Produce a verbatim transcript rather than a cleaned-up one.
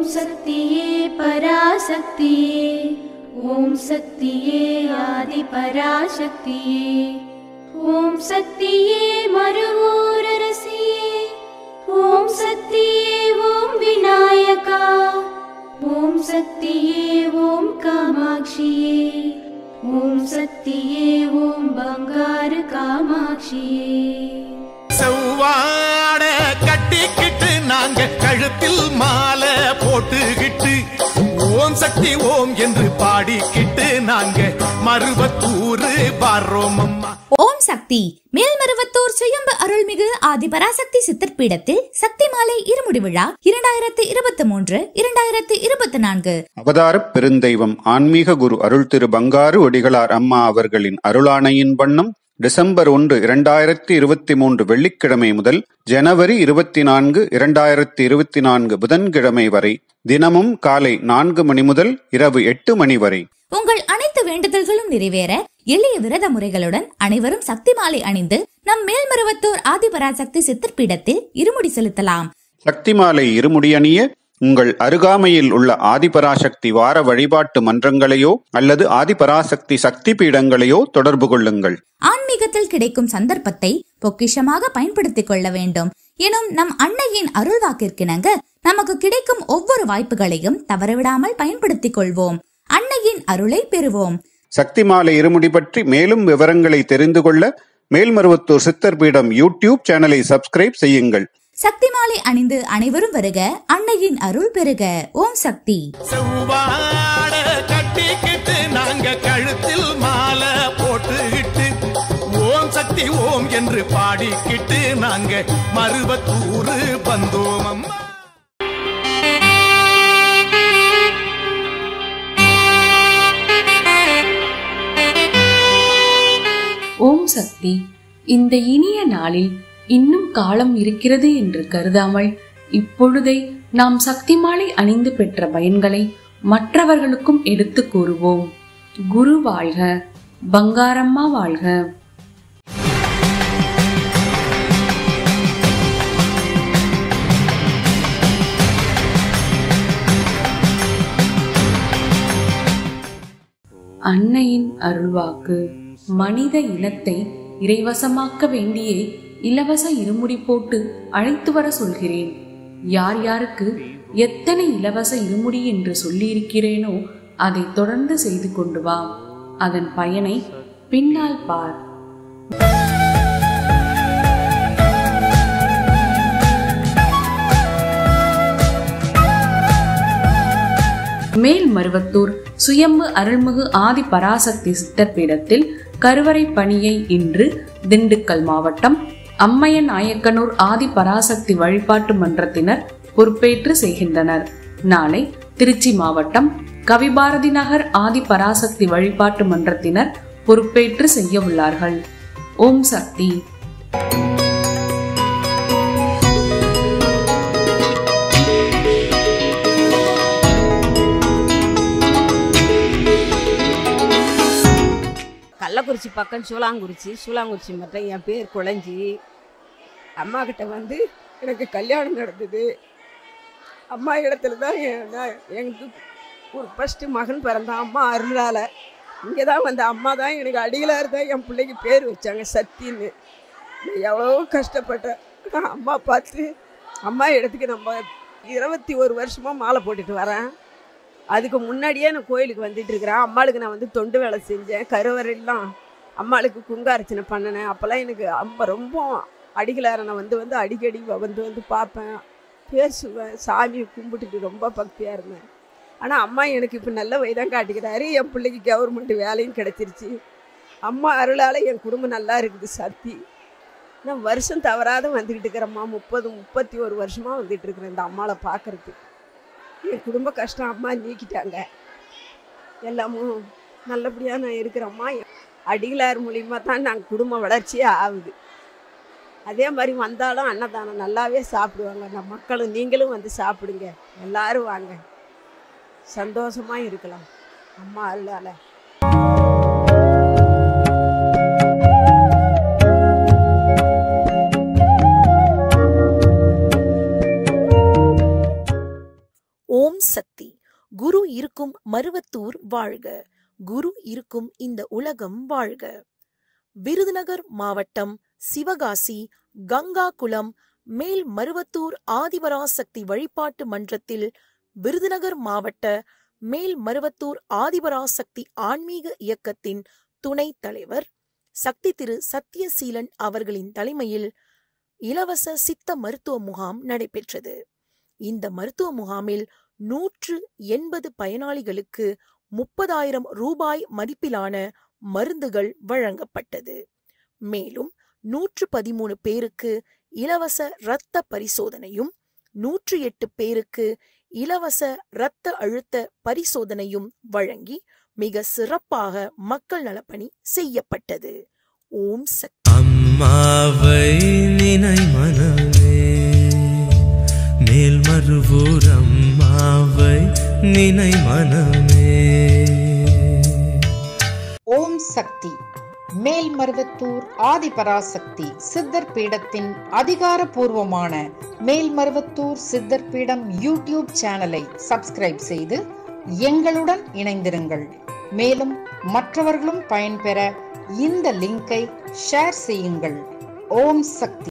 சக்தியே பராசக்தியே, ஓம் சக்தியே ஆதி பராசக்தியே, ஓம் சக்தியே மறுவூரரசியே, ஓம் சக்தியே ஓம் விநாயகா, ஓம் சக்தியே ஓம் காமாட்சியே, ஓம் சக்தியே ஓம் பங்காரு காமாட்சியே. செவ்வாட கட்டிக்கிட்டு நாங்க கழுத்தில் மாலை போட்டுக்கிட்டு ஓம் சக்தி ஓம் என்று பாடிக்கிட்டு நாங்க மருவத்தூர் பாரோம் அம்மா. ஓம் சக்தி மேல்மருவத்தூர் சுயம்பு அருள்மிகு ஆதிபராசக்தி சித்தர் பீடத்தில் சக்தி மாலை இருமுடி விழா இரண்டாயிரத்தி இருபத்தி மூன்று இரண்டாயிரத்தி இருபத்தி நான்கு. அவதார பெருந்தெய்வம் ஆன்மீக குரு அருள் திரு பங்காரு ஒடிகளார் அம்மா அவர்களின் அருளாணையின் வண்ணம் டிசம்பர் ஒன்று இரண்டாயிரத்தி இருபத்தி மூன்று வெள்ளிக்கிழமை முதல் ஜனவரி இருபத்தி நான்கு இரண்டாயிரத்தி இருபத்தி நான்கு புதன்கிழமை வரை தினமும் காலை நான்கு மணி முதல் இரவு எட்டு மணி வரை உங்கள் அனைத்து வேண்டுதல்களும் நிறைவேற எளிய விரத முறைகளுடன் அனைவரும் சக்தி மாலை அணிந்து நம் மேல்மருவத்தூர் ஆதிபராசக்தி சித்தர் பீடத்தில் இருமுடி செலுத்தலாம். சக்தி மாலை இருமுடி அணிய உங்கள் அருகாமையில் உள்ள ஆதிபராசக்தி வார வழிபாட்டு மன்றங்களையோ அல்லது ஆதிபராசக்தி சக்தி பீடங்களையோ தொடர்பு கொள்ளுங்கள். ஆன்மீகத்தில் கிடைக்கும் சந்தர்ப்பத்தை பொக்கிஷமாக பயன்படுத்திக் கொள்ள வேண்டும் எனும் நம் அன்னையின் அருள்வாக்கிற்கிணங்க நமக்கு கிடைக்கும் ஒவ்வொரு வாய்ப்புகளையும் தவறவிடாமல் பயன்படுத்திக் கொள்வோம். அன்னையின் அருளை பெறுவோம். சக்தி மாலை இருமுடி பற்றி மேலும் விவரங்களை தெரிந்து கொள்ள மேல்மருவத்தூர் சித்தர் பீடம் யூடியூப் சேனலை சப்ஸ்கிரைப் செய்யுங்கள். சக்தி மாலை அணிந்து அனைவரும் வருக, அன்னையின் அருள் பெறுக. ஓம் சக்தி. செவ்வாட கட்டிக்கிட்டு நாங்க கழுத்தில் மாலை போட்டுக்கிட்டு ஓம் சக்தி ஓம் என்று பாடிக்கிட்டு நாங்க மருவத்தூர் வந்தோம் அம்மா. ஓம் சக்தி. இந்த இனிய நாளில் இன்னும் காலம் இருக்கிறது என்று கருதாமல் இப்பொழுதே நாம் சக்தி மாலை அணிந்து பெற்ற பயன்களை மற்றவர்களுக்கும் எடுத்து கூறுவோம். குரு வாழ்க, பங்காரம்மா வாழ்க. அன்னையின் அருள்வாக்கு. மனித இனத்தை இறைவசமாக்க வேண்டியே இலவச இருமுடி போட்டு அழைத்து வர சொல்கிறேன். யார் யாருக்கு எத்தனை இலவச இருமுடி என்று சொல்லியிருக்கிறேனோ அதை தொடர்ந்து செய்து கொண்டு வா. அதன் பயனை பின்னால் பார். மேல்மருவத்தூர் சுயம்பு அருள்மிகு ஆதி பராசக்தி சித்தர் பீடத்தில் கருவறை பணியை இன்று திண்டுக்கல் மாவட்டம் அம்மைய நாயக்கனூர் ஆதி பராசக்தி வழிபாட்டு மன்றத்தினர் பொறுப்பேற்று செய்கின்றனர். நாளை திருச்சி மாவட்டம் கவிபாரதி நகர் ஆதி பராசக்தி வழிபாட்டு மன்றத்தினர் பொறுப்பேற்று செய்ய உள்ளார்கள். ஓம் சக்தி. கள்ளக்குறிச்சி பக்கம் சூலாங்குறிச்சி சூலாங்குறிச்சி மட்டும் என் பேர் குழஞ்சி. அம்மா கிட்ட வந்து எனக்கு கல்யாணம் நடந்தது. அம்மா இடத்துல தான் எனக்கு ஒரு ஃபஸ்ட்டு மகன் பிறந்தான். அம்மா அருளால் இங்கே தான் வந்து அம்மா தான் எனக்கு அடிகளாக தான் என் பிள்ளைக்கு பேர் வச்சாங்க சத்தின்னு. எவ்வளோ கஷ்டப்பட்டேன். அம்மா பார்த்து அம்மா இடத்துக்கு நம்ம இருபத்தி ஒரு வருஷமாக மாலை போட்டுட்டு வரேன். அதுக்கு முன்னாடியே நான் கோயிலுக்கு வந்துட்டு இருக்கிறேன். அம்மாளுக்கு நான் வந்து தொண்டு வேலை செஞ்சேன். கருவறையெல்லாம் அம்மாளுக்கு குங்கார்ச்சனை பண்ணினேன். அப்போல்லாம் எனக்கு அம்மா ரொம்ப அடிகளார நான் வந்து வந்து அடிக்கடி வந்து வந்து பார்ப்பேன், பேசுவேன், சாமியை கும்பிட்டுட்டு ரொம்ப பக்தியாக இருந்தேன். ஆனால் அம்மா எனக்கு இப்போ நல்ல வயதான் காட்டிக்கிறாரு. என் பிள்ளைக்கு கவர்மெண்ட் வேலையும் கிடச்சிருச்சு. அம்மா அருளால் என் குடும்பம் நல்லா இருக்குது. சக்தி நான் வருஷம் தவறாத வந்துக்கிட்டு இருக்கிறேம்மா. முப்பது முப்பத்தி ஒரு வருஷமாக வந்துட்டு இருக்கிறேன் இந்த அம்மாவை பார்க்குறதுக்கு. என் குடும்ப கஷ்டம் அம்மா நீக்கிட்டாங்க. எல்லாமும் நல்லபடியாக நான் இருக்கிறேம்மா. அடிகளார் மூலிமா தான் நாங்கள் குடும்ப வளர்ச்சியே ஆகுது. அதே மாதிரி வந்தாலும் அன்னதானம் நல்லாவே சாப்பிடுவாங்க. நம்ம மக்களும் நீங்களும் வந்து சாப்பிடுங்க. எல்லாரும் வாங்க, சந்தோஷமாக இருக்கலாம் அம்மா அருளால். ஓம் சக்தி. குரு இருக்கும் மருவத்தூர் வாழ்க. குரு இருக்கும் இந்த உலகம் வாழ்க. விருதுநகர் மாவட்டம் சிவகாசி கங்காகுளம் மேல் மருவத்தூர் ஆதிபராசக்தி வழிபாட்டு மன்றத்தில் விருதுநகர் மாவட்ட மேல் மருவத்தூர் ஆதிபராசக்தி ஆன்மீக இயக்கத்தின் துணைத் தலைவர் சக்தி திரு சத்யசீலன் அவர்களின் தலைமையில் இலவச சித்த மருத்துவ முகாம் நடைபெற்றது. இந்த மருத்துவ முகாமில் நூற்று எண்பது பயனாளிகளுக்கு முப்பதாயிரம் ரூபாய் மதிப்பிலான மருந்துகள் வழங்கப்பட்டது. மேலும் நூற்று பதிமூணு பேருக்கு இலவச இரத்த பரிசோதனையும் நூற்று எட்டு பேருக்கு இலவச இரத்த அழுத்த பரிசோதனையும் வழங்கி மிக சிறப்பாக மக்கள் நலப்பணி செய்யப்பட்டது. ஓம் சக்தி. அம்மாவை நினை மனமே, மேல்மருவூர் அம்மாவை நினை மனமே. ஓம் சக்தி. மேல்மருவத்தூர் ஆதிபராசக்தி சித்தர் பீடத்தின் அதிகாரப்பூர்வமான மேல்மருவத்தூர் சித்தர் பீடம் யூடியூப் சேனலை சப்ஸ்கிரைப் செய்து எங்களுடன் இணைந்திருங்கள். மேலும் மற்றவர்களும் பயன்பெற இந்த லிங்கை ஷேர் செய்யுங்கள். ஓம் சக்தி.